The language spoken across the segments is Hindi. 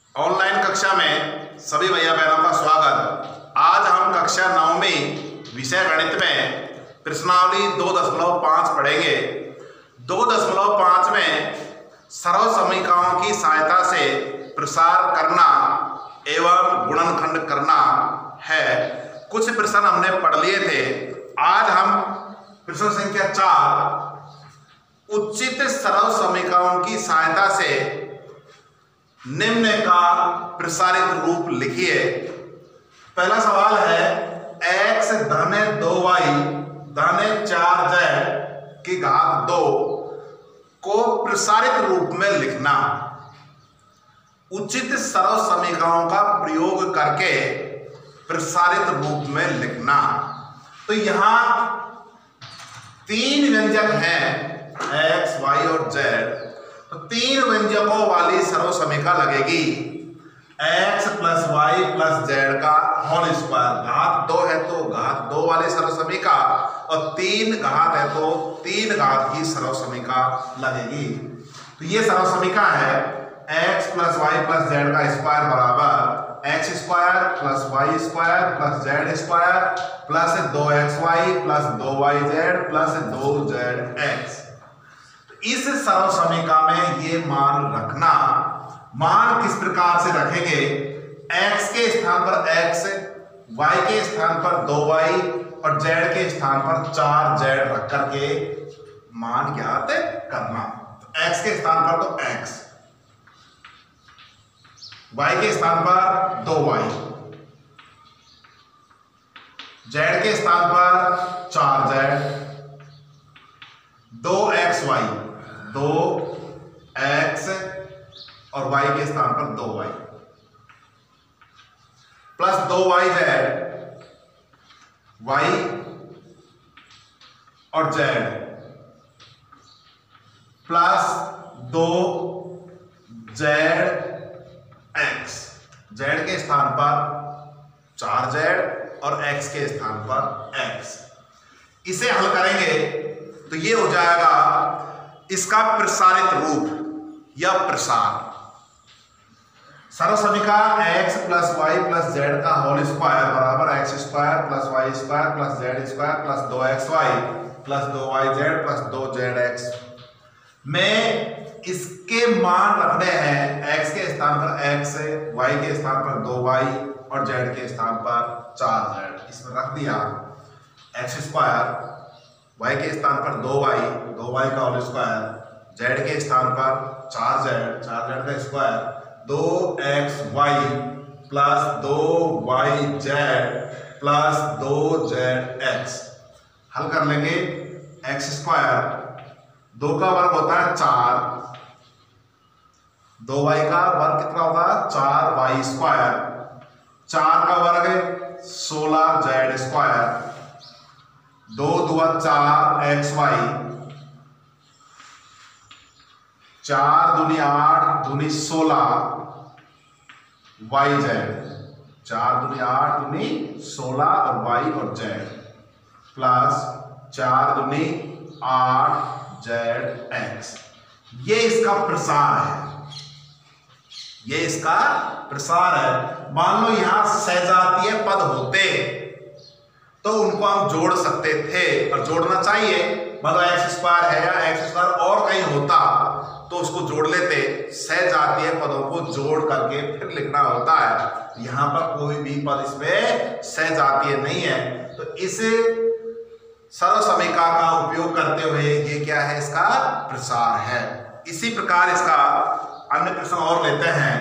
ऑनलाइन कक्षा में सभी भैया बहनों का स्वागत। आज हम कक्षा 9वीं विषय गणित में प्रश्नावली 2.5 पढ़ेंगे। 2.5 में सरल समीकरणों की सहायता से प्रसार करना एवं गुणनखंड करना है। कुछ प्रश्न हमने पढ़ लिए थे। आज हम प्रश्न संख्या 4 उचित सरल समीकरणों की सहायता से निम्न का प्रसारित रूप लिखिए। पहला सवाल है x धन 2y धन 4z की घात 2 को प्रसारित रूप में लिखना। उचित सरल समीकरणों का प्रयोग करके प्रसारित रूप में लिखना। तो यहां तीन व्यंजक हैं x, y और z। तो तीन व्यंजकों वाली सरल समीकरण लगेगी। x plus y plus z का होल स्क्वायर, घात 2 है तो घात 2 वाले सरल समीकरण और 3 घात है तो 3 घात की सरल समीकरण लगेगी। तो ये सरल समीकरण है x plus y plus z का स्क्वायर बराबर x square plus y square plus z square plus 2xy plus 2yz plus 2zx। इस सरल समीकरण में ये मान रखना। मान किस प्रकार से रखेंगे? x के स्थान पर x, y के स्थान पर 2y और z के स्थान पर 4z रख करके मान ज्ञात करना। तो x के स्थान पर तो x, y के स्थान पर 2y, z के स्थान पर 4z, 2xy, 2x और y के स्थान पर 2y प्लस 2yz, y और z प्लस 2zx, z के स्थान पर 4z और x के स्थान पर x। इसे हल करेंगे तो ये हो जाएगा इसका प्रसारित रूप या प्रसार। सरल समीकरण x plus y plus z का होल स्क्वायर बराबर x square plus y square plus z square plus 2xy plus 2yz plus 2zx में इसके मान रखने हैं। x के स्थान पर x, y के स्थान पर 2y और z के स्थान पर 4z। इसमें रख दिया x स्क्वायर, y के स्थान पर 2y का होल स्क्वायर, z के स्थान पर 4z का square, 2xy plus 2yz plus 2zx। हल कर लेंगे। x स्क्वायर 2 का वर्ग होता है 4, 2y का वर्ग कितना होगा 4y स्क्वायर, 4 का वर्ग 16z स्क्वायर, 2 दूना 4xy, 4 दूनी 8 दूनी 16 yz, 4 दूनी 8 दूनी 16 और y और z प्लस 4 दूनी 8zx। ये इसका प्रसार है, ये इसका प्रसार है। मान लो यहां सजातीय पद होते तो उनको हम जोड़ सकते थे और जोड़ना चाहिए। मतलब एक्स स्क्वायर है या एक्स स्क्वायर और कहीं होता तो उसको जोड़ लेते। सजातीय पदों को जोड़ करके फिर लिखना होता है। यहां पर कोई भी पद इसमें सजातीय नहीं है। तो इस सरल समीकरण का उपयोग करते हुए ये क्या है? इसका प्रसार है। इसी प्रकार इसका अन्य प्रश्न और लेते हैं।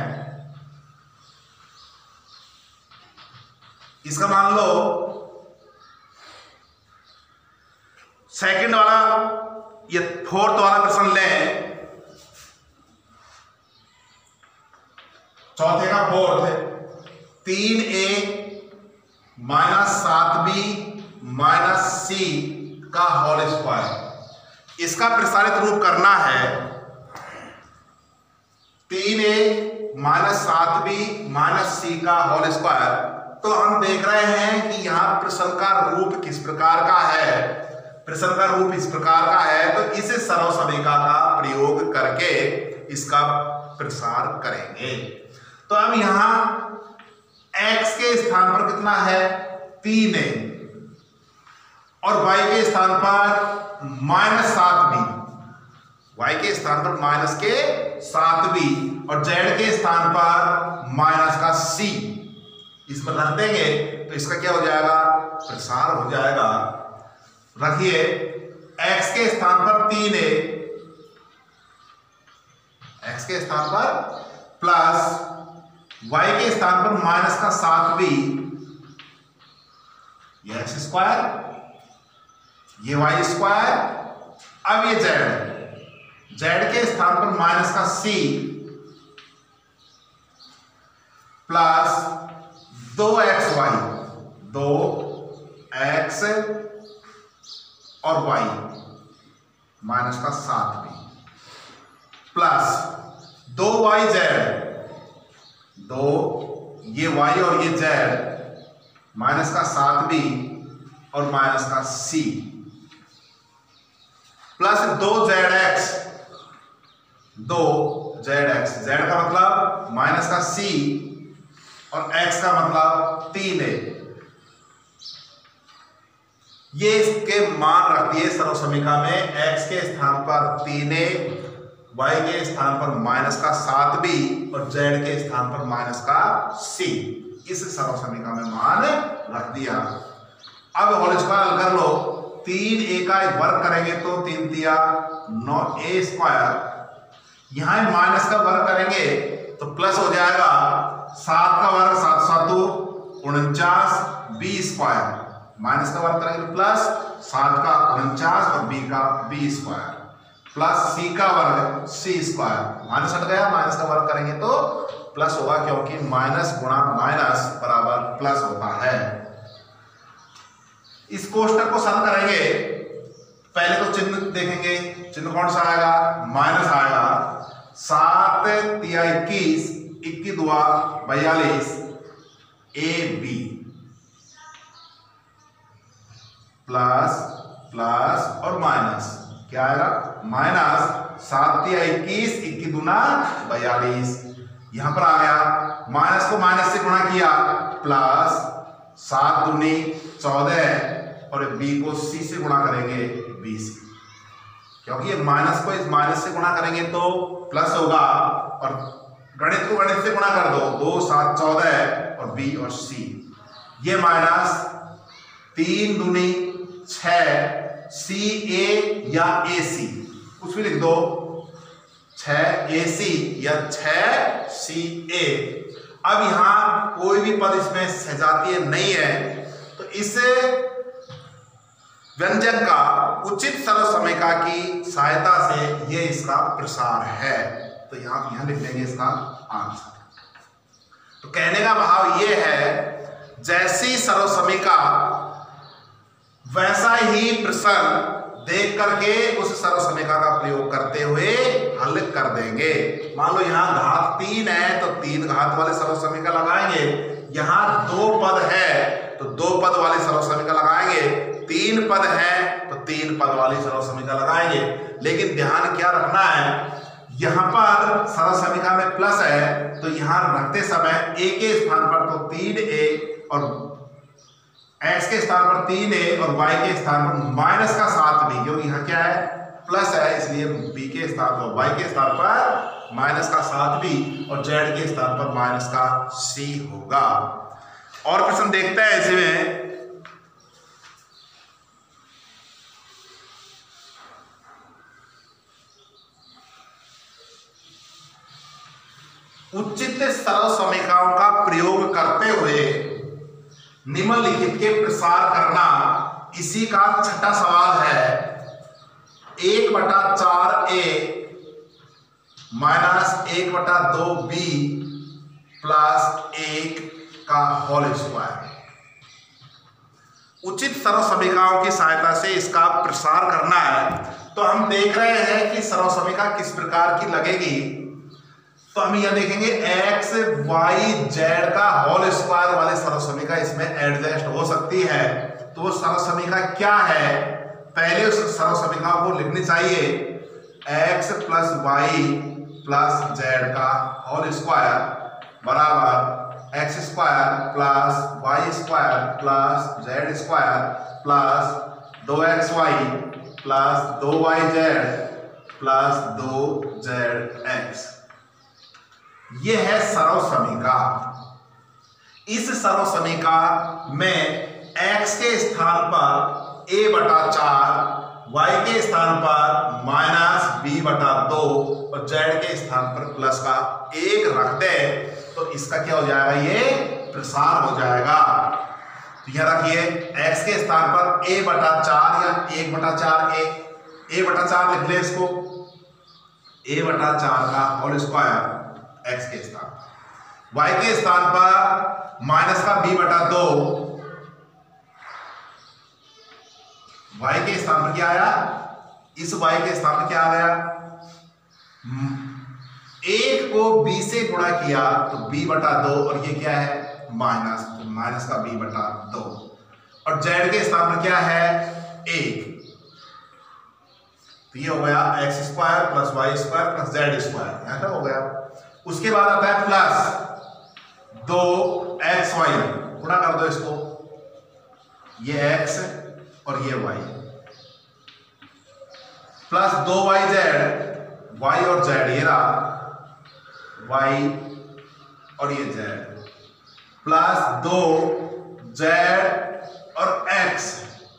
इसका मान लो सेकंड वाला या फोर्थ वाला प्रश्न लें। चौथे का fourth, 3a minus 7b minus c का होल स्क्वायर। इसका प्रसारित रूप करना है। 3a minus 7b minus c का होल स्क्वायर। तो हम देख रहे हैं कि यहां प्रश्न का रूप किस प्रकार का है। प्रश्न का रूप इस प्रकार का है। तो इस सरल समीकरण का प्रयोग करके इसका प्रसार करेंगे। तो अब यहां x के स्थान पर कितना है 3a और y के स्थान पर -7b, y के स्थान पर -7b और z के स्थान पर -c इसमें रख देंगे तो इसका क्या हो जाएगा प्रसार हो जाएगा। रखिए x के स्थान पर 3a, x के स्थान पर प्लस y के स्थान पर -7b, ये x स्क्वायर, ये y स्क्वायर। अब ये z के स्थान पर -c प्लस 2xy, 2x और y -7b प्लस 2yz, 2 ये y और ये z -7b और -c plus 2zx, 2zx, z का मतलब -c और x का मतलब 3a। ये इसके मान रख दिए सर्व समीकरण में, x के स्थान पर 3a, y के स्थान पर -7b और z के स्थान पर -c, इस सर्व समीकरण में मान रख दिया। अब होल स्क्वायर कर लो, 3a का वर्ग करेंगे तो 3 तिया 9a स्क्वायर, यहां माइनस का वर्ग करेंगे तो प्लस हो जाएगा 7 का वर्ग 7 सातु 49b स्क्वायर, माइनस का वर्ग करेंगे तो प्लस 7 का 49 और b का b स्क्वायर प्लस c का वर्ग c स्क्वायर, माइनस हट गया, माइनस का वर्ग करेंगे तो प्लस होगा क्योंकि माइनस गुणा माइनस बराबर प्लस होता है। इस कोष्टक को सरल करेंगे, पहले तो चिन्ह देखेंगे, चिन्ह कौन सा आएगा माइनस आएगा, 7 तिया 21, 21 दुआ 42 ab प्लस प्लस और माइनस क्या आएगा माइनस 7 तिया 21, 21 दूना 42, यहां पर आ गया, माइनस को माइनस से गुणा किया प्लस 7 दूनी 14 और b को c से गुणा करेंगे 20, क्योंकि ये माइनस को इस माइनस से गुणा करेंगे तो प्लस होगा और गणित को गणित से गुणा कर दो, 2 7 14 और b और c, ये माइनस 3 दूनी 6 CA या AC कुछ भी लिख दो, 6AC या 6CA। अब यहां कोई भी पद इसमें सजातीय नहीं है तो इस व्यंजन का उचित सरल समीका की सहायता से ये इसका प्रसार है, तो यहां लिख देंगे इसका आंसर। तो कहने का भाव ये है, जैसी सरल समीका वैसा ही प्रश्न देख करके उस सरल समीका का प्रयोग करते हुए हल कर देंगे। मान लो यहाँ घात 3 है तो 3 घात वाले सरल समीका लगाएंगे, यहाँ 2 पद है तो 2 पद वाली सरल समीका लगाएंगे, 3 पद है तो 3 पद वाली सरल समीका लगाएंगे। लेकिन ध्यान क्या रखना है, यहाँ पर सरल समीका में प्लस है तो यहाँ रखते समय a के स्थान पर तो 3a और x के स्थान पर 3a और y के स्थान पर -7b, क्योंकि यहाँ क्या है प्लस है इसलिए b के स्थान पर y के स्थान पर -7b और z के स्थान पर -c होगा। और प्रश्न देखते हैं इसमें, उचित सरल समीकरणों का प्रयोग करते हुए निम्नलिखित के प्रसार करना, इसी का छठा सवाल है। 1/4a -1/2b प्लस 1 का होल स्क्वायर। उचित सरल समीकरणों की सहायता से इसका प्रसार करना है। तो हम देख रहे हैं कि सरल समीकरण किस प्रकार की लगेगी, तो हम यह देखेंगे x y z का होल स्क्वायर वाले सरल समीकरण इसमें एडजस्ट हो सकती है। तो वो सरल समीकरण क्या है, पहले उस सरल समीकरण को लिखनी चाहिए, x + y + z का होल स्क्वायर बराबर x square plus y square plus z square plus 2xy plus 2yz plus 2zx। ये है सरल समीका। इस सरल समीका में x के स्थान पर a/4, y के स्थान पर -b/2 और z के स्थान पर प्लस का 1 रख दे तो इसका क्या हो जाएगा, ये प्रसार हो जाएगा। तो यह रखिए x के स्थान पर a/4 या 1/4 a/4 लिख ले इसको, a/4 का होल स्क्वायर x के स्थान पर, y के स्थान पर माइनस का b/2, y के स्थान पर क्या आया, इस y के स्थान पर क्या आ गया, 1 को b से गुणा किया तो b/2 और ये क्या है माइनस, तो माइनस का b/2 और z के स्थान पर क्या है 1, तो ये हो गया x square plus y square plus z square, यहां तक हो गया। उसके बाद आता है प्लस 2xy, गुणा कर दो इसको, ये x और ये y प्लस 2yz, y और z ये रहा, y और ये z प्लस 2z और x,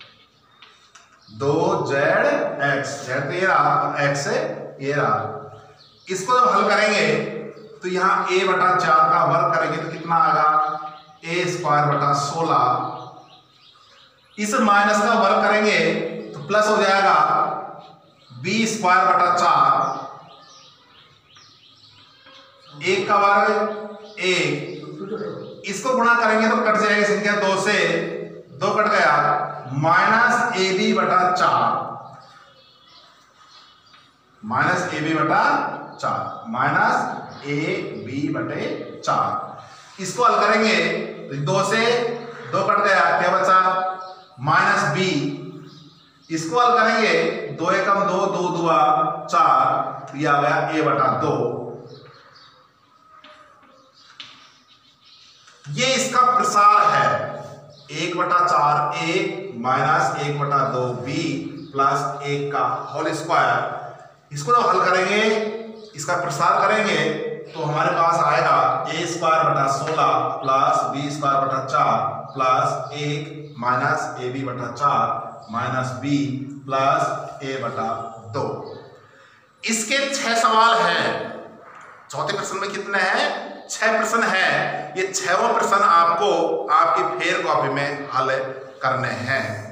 2zx, z तो ये रहा और x ये रहा। इसको जब हल करेंगे तो यहां a/4 का वर्ग करेंगे तो कितना आएगा, a²/16, इस माइनस का वर्ग करेंगे तो प्लस हो जाएगा b²/4, 1 का वर्ग 1, इसको गुणा करेंगे तो कट जाएगी संख्या 2 से, 2 कट गया, -ab/4, -ab/4, इसको हल करेंगे तो 2 से 2 कट गया, क्या बचा -b, इसको हल करेंगे 2 एकम 2, 2 दुआ 4, ये आ गया a/2। ये इसका प्रसार है 1/4a माइनस 1/2b प्लस 1 का होल स्क्वायर। इसको जब हल करेंगे, इसका प्रसार करेंगे तो हमारे पास आएगा a²/16 plus b²/4 plus 1 minus ab/4 minus b plus a/2। इसके 6 सवाल हैं। चौथे प्रश्न में कितने हैं, 6 प्रश्न हैं। ये 6वां प्रश्न आपको आपकी फेयर कॉपी में हल करने हैं।